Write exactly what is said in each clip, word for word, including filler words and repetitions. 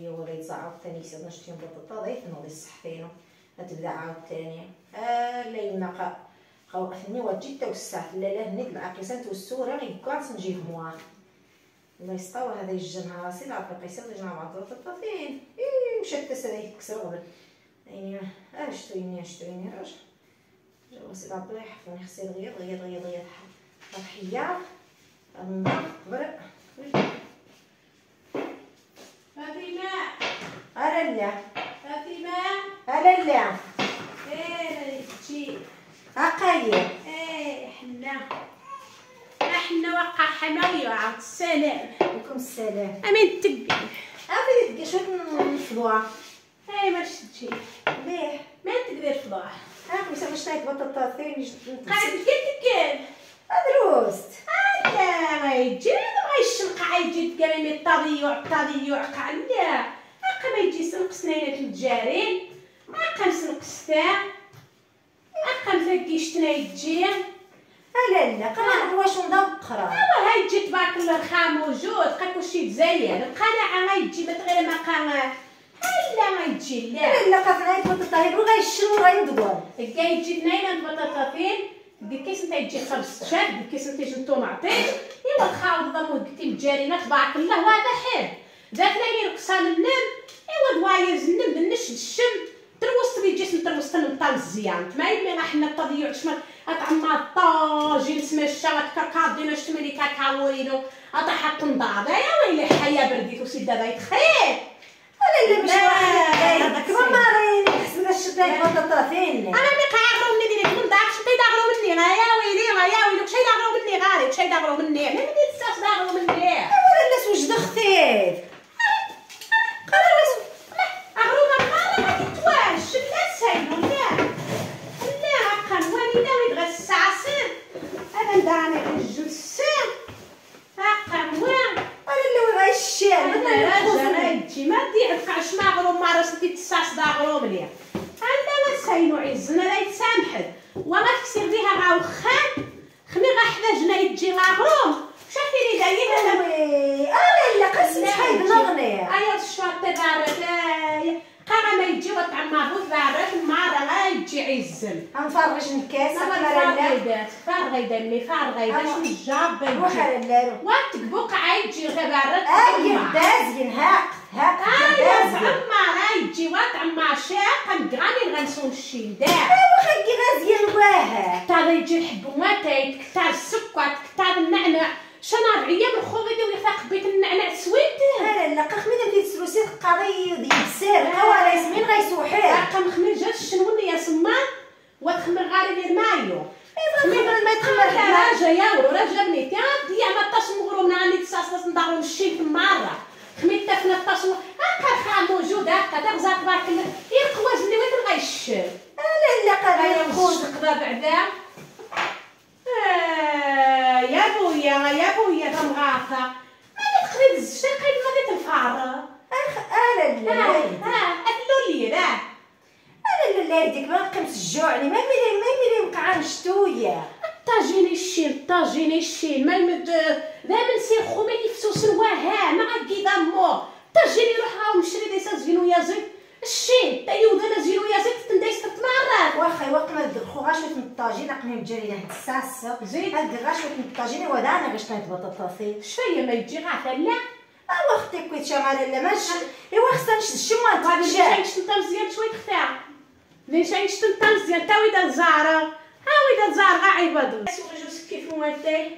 شويه ولا يتزع عاوتاني سيدنا شتيهم بطاطا ضيف نوضي الصحتينو غتبدا عاوتاني اه لا يما خوقتني وتجي توسعت لا لا هنيك العقيسات والسوره غير كاع نجيب موار الله يسطاو هذا يجن راسي العقل قيسات يجن مع بطاطا فين اي مشات تسري تكسر قبل يعني اه شتويني شتويني راجل جا سي ربي يحفظني خصي غير غير غير غير الحياه الله برا فاطمه ارا لا فاطمه ارا لا ايه تجي عقايه ايه حنا حنا وقع حماويه وعاود السلام عليكم السلام امين تبي ابي تلقى شويه نفضوها اي باش تجي ليه ما تقدر تفضح ها مش باش نايت بطاطا ثاني قاعد كيف ادروست لا ما يجي ما يشنق يجي كلام التضيع التضيع قال لا هاكا ما يجي سنق سنينات الجارين هاكا نسنق ستا هاكا مفكي شتنا يجي لا لا قناع واش نضرب قرا ايوا هاي تجي تبارك الله الخام موجود بقى كلشي مزيان القناعه ما يجي ما تغير ما قناع لا ما يجي لا لا قطعه بطاطا هي غيشرو غيندور كاع يجي اثنين بطاطاطين ديكيس نتا يجي خمس شاد ديكيس نتا يجي طوماطيش ايوا تخاوض ضمو قلتي مجارينا تبارك الله وهذا حير جات لي رقصان النم ايوا دوايز النم بالنش الشم تروست لي جسم تروست نطال الزيان ما يمي راه حنا التضيع شمال اطعم الطاجين سماشا كاكادينا شتملي كاكاوينو اطاح تنضاد يا ويلي حيا برديت وسيد دابا يتخيل لا لا مش هذاك ما مارين حسنا الشتاي بطاطا فين انا مي قاعرو مني ديريك من داك شتي داغرو مني غا يا ويلي غا يا ويلي كشي داغرو مني غاري كشي داغرو مني انا ملي تساس داغرو مني ولا الناس وجد خفيف قالوا اغرو ما ما تتواش لا سايلو لا لا هاكا والينا ويدغى السعسر انا نداني الجلسان هاكا وين ولا لا غيشال انا راجع يجي ما تيعرفش ما غرو ما راسك تساس داغرو مليح عندنا ساينو عزنا لا يتسامحد وما تكسر بها غا وخان خمي غا حداجنا يجي غاغرو شافي لي دايره وي لا لا قسم شحال بنغني ايا الشوط تبارك قرا ما يجي وطعم بوث بارك ما راه يجي عزل غنفرج الكاس فارغيدات فارغيدات مي فارغيدات شنو الجاب روح على اللارو وتكبوك عايجي غبارك اي دازين هاك هاك ايوا زعما راه يجي وطعم شاق نقراني غنسون الشين داع واخا كي غازيان واه تا يجي الحب وماتايت كتار السكر كتار النعناع شنو ربعيه من خو غادي ويفاق بيت النعناع سويته لا لا قخمينا في السلوسي قضيه ديال السير قوا ياسمين غيسوحيه باقا مخمر جات الشنون يا سمان وتخمر غاري ديال مايو خمر ما يتخمر راجا يا ورو راجا بنيتي ديا ما طاش مغرو من عندي تصاص ندارو الشي في المره خميت تفنا الطاش هاكا الخام موجود هاكا تغزا تبارك الله يقواز اللي وين غيشر لا لا قضيه خوز قدا بعدا آه يا بويا يا بويا غمغاثه ما تقريب الزشتا قايل ما تنفعر اخ لا لا ها اللولي راه لا لا يديك ما قمت الجوعني ما ملي ما ملي وقعان شتويه طاجيني الشين طاجيني الشين ما يمد دابا نسير خو ما يفسوس الوها ما غادي دامو طاجيني روح راهم نشري دي ساس فينو يا زيت الشين تا يودا انا زينو يا زيت تندايس ثلاث مرات واخا وقت ما دخو غا شويه الطاجين قمي مجري له الساس زيد هاد غا شويه الطاجين ودانا باش نايت بطاطا شويه ما يجي غا لا اوا اختي كويت شمال لا ماشي ايوا خصنا نشد الشمال غادي تجاه نمشي نشد مزيان شويه تختار نمشي نشد مزيان تا ويدا الزهره ها ويدا الزهر غا عيبادو سوق جوج كيف مواتاي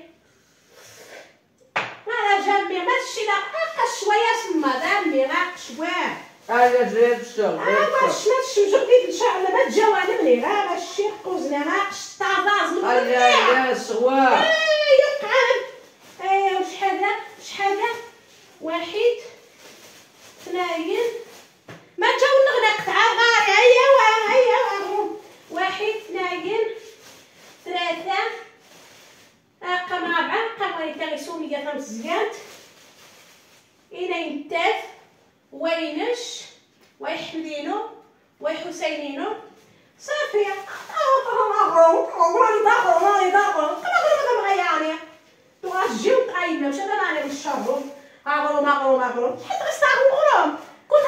ما جنبي ما تشي لا هكا شويه سما دامي غا شويه انا زيد الشغل اه ماش ماش جبدي ان شاء الله ما تجاوب ملي غا ماشي قوزنا ما طازاز من لا لا صغار ايوا قعد ايوا شحال شحال واحد اثنين ما جاو نغنق تاع غاري ايوا ايوا واحد اثنين ثلاثة رقم رابعة رقم واحد غيسومية خمس زيات إنين تاف وينش ويحمدينو ويحسينينو صافي اغرو اغرو داخل مالي داخل كما قلت غياني تواجيو قايمه واش انا راني بالشهر اغرو اغرو اغرو حيت غيستاغرو غروم كنت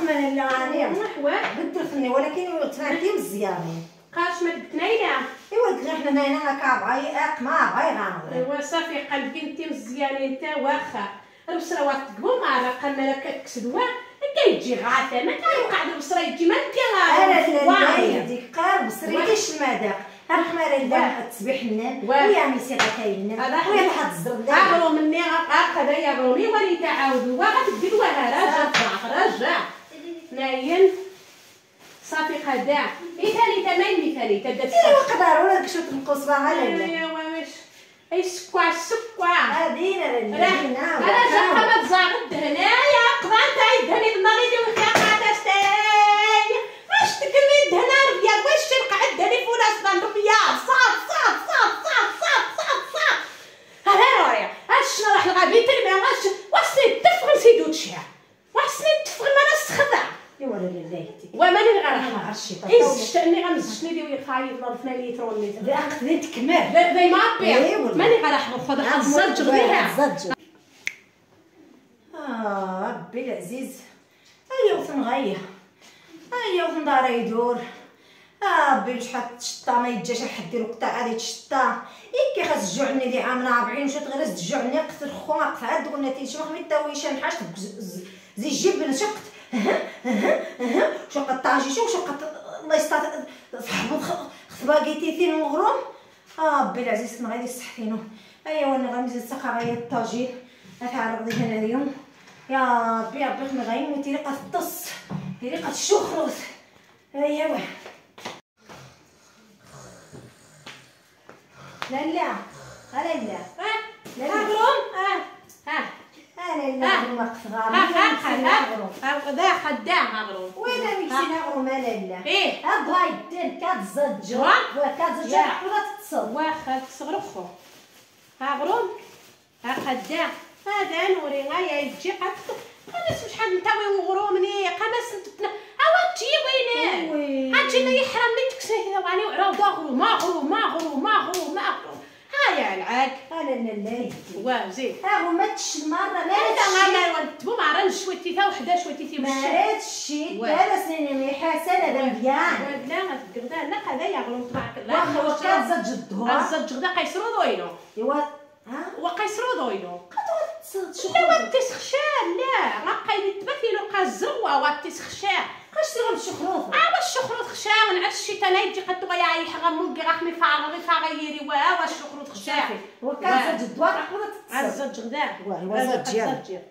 من لا غانيه محواه بدرتني ولكن تفاهمتي مزيانين قاش ما دكتناينا ايوا قلت لك حنا هنا كابغاي اق ما بغاي غنغري ايوا صافي قلبي انت مزيانين انت واخا البصره واحد تقبو ما راه قال مالك كتكسدوا كيجي غاثه ما كيوقع البصره يجي ما انا كيغا لا هذيك قار بصري كاش المذاق الحمار لا تسبيح النان ويا موسيقى كاين ويا واحد الزرد عبروا مني هكذا يعبروني ولي تعاودوا وغتبدل وها رجع رجع ناين صافي خداع مثالي تمام مثالي تبدا ايوا قدر ولا داك شو تنقص بها لا لا ايوا واش اي سكوا سكوا هادينا لا انا جا ما تزاغد هنايا قبان تاع دهني المريض وخيا قادستاي واش تكمل دهنا ربيع واش تلقى دهني فولاس بان ربيع صاف صاف صاف صاف صاف صاف صاف ها رايا هاد شنو راح الغابي ترمي واش واش تفغ نسيدو تشيع واش تفغ ما نسخذا ايوا لا لا وماني غير ما عرفتش إيش تاني غنزجني ديوي خايف ضرفنا ليترون ليتر لا خذيت كمال زي ما بيع ماني غنروح ناخذ الزج غيرها الزج اه ربي العزيز هيا وفين غايه هيا وفين دار يدور اه ربي شحال تشطا ما يجاش حد ديرو قطع هادي تشطا إيه كي خاص تجوعني دي عامنا أربعين مشات غير تجوعني قتل خونا قطع هاد قلنا تي شوخ مي تاويشان حاجه زي جبن شقت شو قد طاجي شو شو قد الله يستر صحبو خباقيتي ثين مغروم اه ربي العزيز كنا غادي يصحفينو ايوا انا غنزيد ساقا غايه الطاجين غتعرضي هنا اليوم يا ربي ربي كنا غايموت ريقه الطص ريقه الشخروت ايوا لا لا لا لا لا مغروم اه ها انا لا ما قصغار ها ذا خدام مغروم وين ميكسينا غروم لا لا ايه ابغى يدن كتزج وكتزج ولا تتصل واخا تصغرخو ها غروم ها خدام هذا نوري غايا يجي قد خلاص شحال نتاوي وغرومني قناص نتبنا عاود تجي وينه عاد يحرمني تكسيه هذا واني وعراو غرو ما غرو ما غرو ما غرو ما غرو ها يا العاك لا لا لا واه زين ها هما تش المره ما هذا ما ونتبو ما راه شويتي تا وحده شويتي تي ما راتشي لا سنين مي حسن هذا مزيان لا ما تقدر لا هذا يا غرو تبارك الله واخا واخا زج الظهر زج غدا قيسرو دوينو ايوا ها وقيسرو دوينو قدرت تصد لا تسخشان لا ما قايد تبثيلو قازوا واتسخشان قاش تيغم الشخروط اه واش الشخروط خشان نعس الشتا لا يجي قد ويا يحغم ملقي راح مفارغ فاغيري واه واش الشخروط خشان وكان زج الدوار قدرت تصد عزج غدا واه زج يا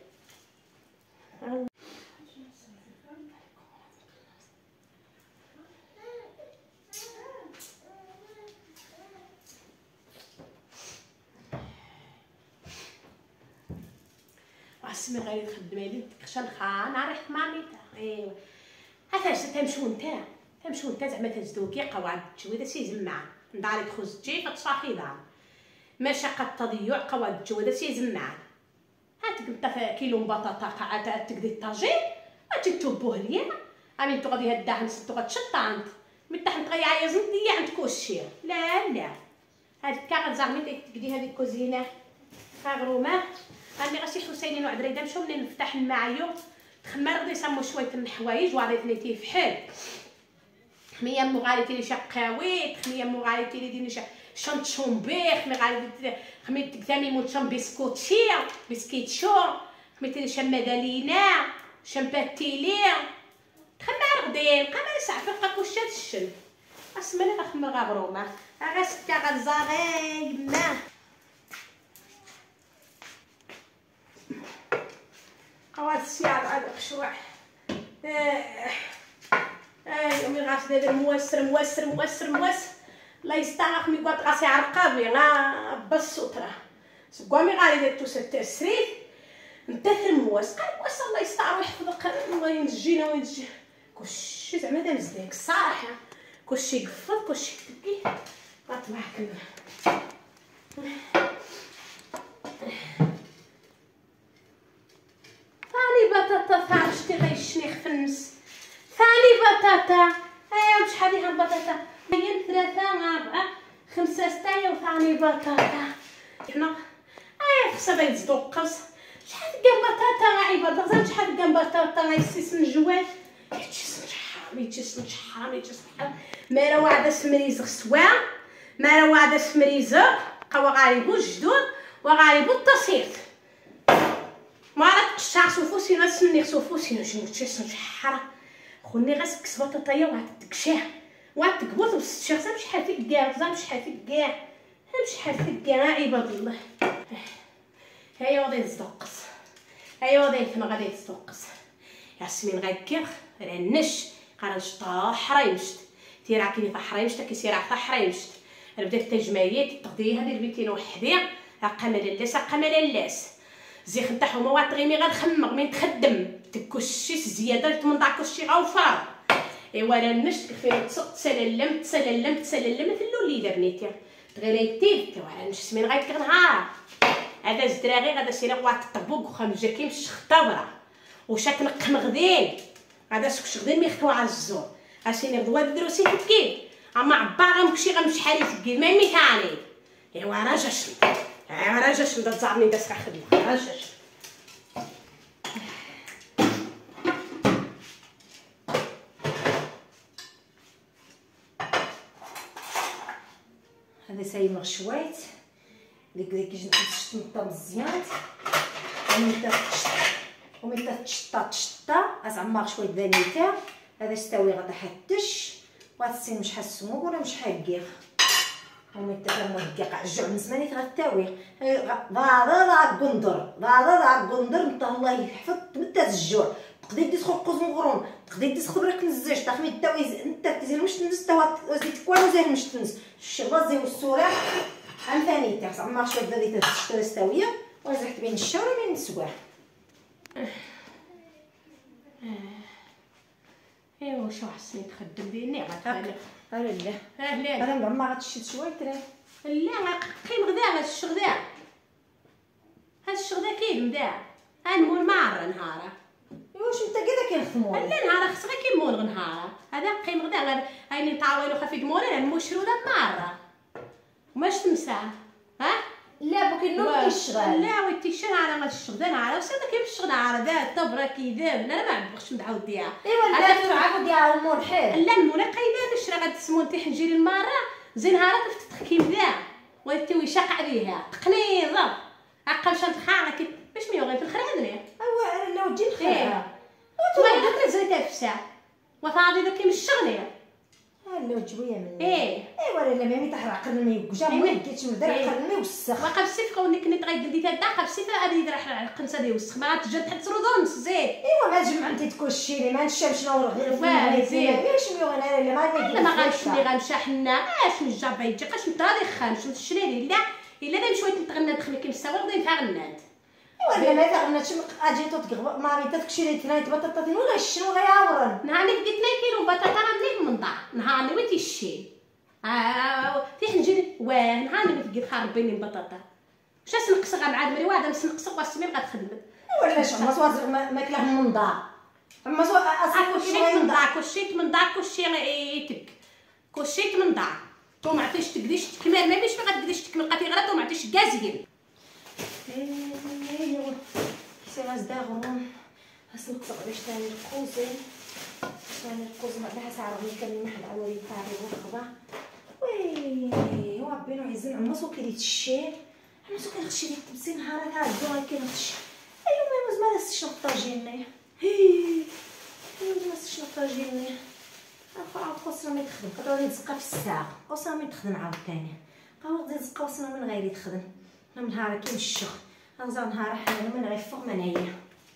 اسمي غير تخدمي لي خشان خان عرفت ماميتا ايوا عفاش تمشو نتا تمشو نتا زعما تزدوكي قواعد التجويده سي زمع نداري تخز تجي فتصاحي دار مشقه التضيع قواعد التجويده سي زمع هاتك انت كيلو بطاطا قاعده تقدي الطاجين اجي توبوه ليا امين تغدي هدا نسد غتشطانت متاح نطيع يا زنديه عند كلشي لا لا هذيك كاع زعما تقدي هذيك كوزينه خاغرومه راني غاسي حسينين وعد ريدا نمشيو منين نفتح الماعيو تخمر غادي يسمو شويه الحوايج وغادي تيفحل خميه مو غادي تيلي شقاوي خميه مو غادي تيلي ديني شنط شومبيخ مي غادي خمي تكتامي مو شام بسكوتشي بسكيتشو خمي تيلي شام مدالينا شام باتيلي تخمر غدين قمر ساعه فوق كلشي هاد الشن اسمعني غخمر غابرومه غاسكا غزاغي ما قوات السياط على القشوع اه اه يومي غاس دابا موسر موسر موسر موسر لا يستغرق مي قط غاسي عرقابي غا بالسطره سكوامي غادي دير توسر تسريت نتاثر موس قال موس الله يستعر ويحفظك الله ينجينا وينجي كلشي زعما دا مزداك الصراحه كلشي يقفض كلشي يتبكي غتبارك بطاطا ثاني شتي غيشنيخ في النص ثاني بطاطا ايوا بشحال هي البطاطا هي ثلاثة أربعة خمسة ستة وثاني بطاطا هنا ايوا خصها يتزدو قرص شحال كان بطاطا عيبه دغزا شحال كان بطاطا غيسيس من جوال يتجسم حرام يتجسم حرام يتجسم حرام ما راه واحد سمريز غسوا ما راه واحد سمريزه قوا غاريبو الجدود وغاريبو التصيط ما راه تشعر سوفوسي غسمني سوفوسي شنو تجسم حرام خوني غسكس بطاطايا وغتكشاه وغتكبوط بالشخص شحال فيك كاع زعما شحال فيك كاع شحال فيك كاع عباد الله هيا غادي نصدقص هيا غادي نفهم غادي نصدقص ياسمين غاكير رانش قرنش طا حرايمشت تيرا كيني طا حرايمشت كيسير طا حرايمشت بدات التجمعيات تقضيها ديال بيتين وحدي اقا مالالاس اقا مالالاس زي نتاع هما واطغيمي غنخمم من تخدم تكوشي زياده تمنطع كلشي غوفار ايوا رانش فين تسللم تسللم تسللم مثل الوليده بنيتي تغريتي توا رانش سمين غايك نهار هذا الزدراغي غادا سير واحد الطبوق وخمجه كيمشي خطابره وشاك نق مغدين هذا سكش غدين ميختو على الزور اسيني غدوه دروسي تكيد اما عبار غنمشي غنمشي حالي تكيد ما مي ثاني ايوا راجا شنط ايوا راجا شنط تزعرني داس خدمه راجا شنط هذا سايم شويت ديك ديك الشطه مزيان ومن ومن تشطا تشطا ازعمر شويه فانيتا هذا استوي غدا حتش وغتسين شحال السموك ولا شحال كيغ ومن تفهم الدقيق الجوع من زمان غتاوي ضاضا غندر ضاضا غندر نتا الله يحفظ تمتاز الجوع تقدر تدخل قوز مغرون تقدر تدخل برك نزاج تاخمي تاوي انت تزير مش تنس توا زيت كوان زير مش تنس الشغبه زي والسوره ام ثاني تاع زعما شويه بدات تشتري استويه وزحت بين الشاور وبين السواح ايوا شو حسني تخدم بيني غتخلي لا لا اه لا انا زعما غتشد شويه ترى لا قيم غدا هاد الشغدا هاد الشغدا كاين غدا غنمول معر نهارا واش انت كذا كنخدموا لا نهار خصك كيمول نهارا هذا قيم غدا هاي اللي طاويل خفيق مولا المشروده معره واش تمسح ها لا بوكي نوض كيشغل لا ويتي شنو على هاد الشغدا نهار وسا كيف الشغل عرضات طبره كيداب لا ما عرفتش نعاود ديها ايوا لا تعاود ديها المول حيل لا المول قيدان الشرا غتسمون تي حنجيري المره زين نهارات تفتح ذا ويتي ويشقع بيها تقنيضه عقل شنت خاعه باش ميوغي في الخرانه ايوا لا وتجي الخرا وتولي تزريتها في الساعه وفاضي ذاك من الشغل لا وجويه من ايه ايوا لا مامي تحرق المي وجا ما لقيتش من درك المي وسخ وقف سيف كونك كنت غادي ديتها داخل سيف غادي راح القنصه ديال وسخ ما تجي تحط رودون زيت ايوا ما جمع انت تكوشيني ما نشام شنو غير فوالا زين واش ميو انا لا ما لا ما غنمشي غنشحنا اش من الجابه يجي قاش نطرا خان شنو تشري لا الا انا مشيت نتغنى دخل كيما السوا غادي نفع غنات ايوا لا ما تغناتش اجي تتقغب ما بيتا تكشري ثلاث بطاطا ولا شنو غيعورن نهار اللي ديت اثنين كيلو بطاطا منين من ضاع نهار اللي ويتي الشي اه فيه نجي واه نهار اللي تلقيت خاربيني البطاطا واش نقص غا معاد مري واحده نقص واسمين غتخدم ولا شنو ما صوات ماكله من ضاع اما صوات اصلا كلشي من ضاع كلشي من ضاع كلشي يتك كلشي من ضاع تو ما عرفتيش تقديش تكمل ما بيش ما غاديش تكمل قاتي غير تو ما عرفتيش كازين ايوا سي غاز داغون هاس نقص باش ثاني الكوزين ثاني الكوزين بعدا ساعه راه كان نحل عوالي طاري وخضا وي وربي نو عزن عما سو كيديت الشير عما سو كنخشي ديك التبسين نهارات هاد الدور كنخشي ايوا ما يوز ما دازتش نطاجيني هي ما دازتش نطاجيني عاود خاصنا ما تخدم قد غادي نزقى في الساعه خاصنا ما تخدم عاوتاني قاو غادي نزقى وصلنا من غير تخدم انا نهار كاين الشغل غنزا نهار حنا من غير فوق منايا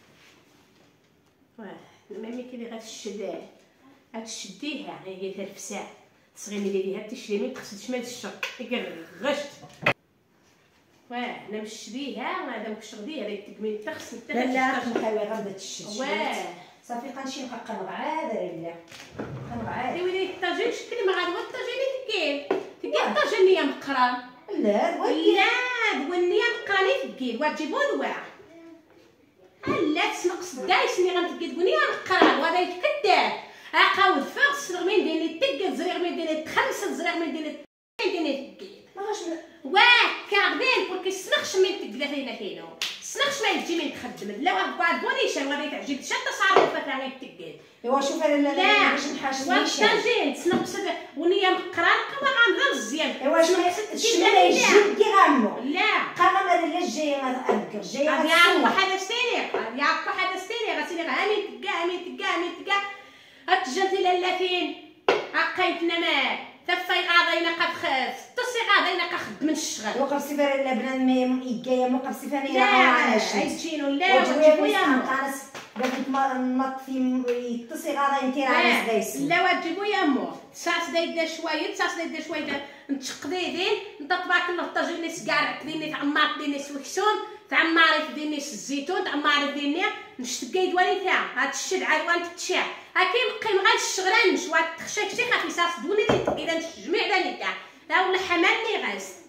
واه مامي كي اللي غتشدها غتشديها هي ثلاث ساعات تصغيني ليها تشري من تغسل شمال الشغل كيغشت واه انا مشريها هذا مكشغديها راه تكمل تغسل حتى لا لا نخاوي غنبدا تشد واه صافي غنمشي نبقى قنغعاده لا قنغعاده ايوا لي الطاجين شكل ما غادي الطاجين تكيل تكيل الطاجين اللي مقران لا لا والنيه مقراني تكيل وتجيبو الواع لا تنقص دايس اللي غنتكي تقولي مقران وهذا يتكدر عقاود فوق الزرغمين ديالي تكل زرغمين ديالي تخمس الزرغمين ديالي ديالي تكيل ماغاش واه كاردين بوركي السنخش من تقلا هنا هنا سنخش ما يجي من تخدم لا وقعد بونيشان وغادي تعجب حتى صار الفتره غيتكاد ايوا شوف انا لا باش نحاش نيشان وتجين تنقصد ونيه مقرانقه ما غنضل مزيان ايوا شنو شنو يجي كي غامو لا قام ما لا جاي غنذكر جاي يا غنسمع حدا ستيني يا حدا ستيني غسيني غامي تكا امي تكا امي تكا اتجنتي للافين عقيتنا مال تفاي غادينا قد خاف تصي غادينا كخد من الشغل وقف سفر لا بنان مي يجايا موقف سفر لا يا عاش عايشينو لا وجويا وجيبو يا مو قانس بغيت نط في يتصي غادا انت راه دايس لا وجيبو يا مو ساس دايدا شويه ساس دايدا شويه نتشقديدين انت تبارك الله طاجيني سكار كديني تعمر ديني سوكسون تعمري في ديني الزيتون تعمري ديني نشتكي دوالي تاع هاد الشد عاد تتشاع هاكي نقيم غير الشغلان نشوات تخشى شي خافي ساس دوني دي اذا نجمع داني تاع لا ولا حملني غاس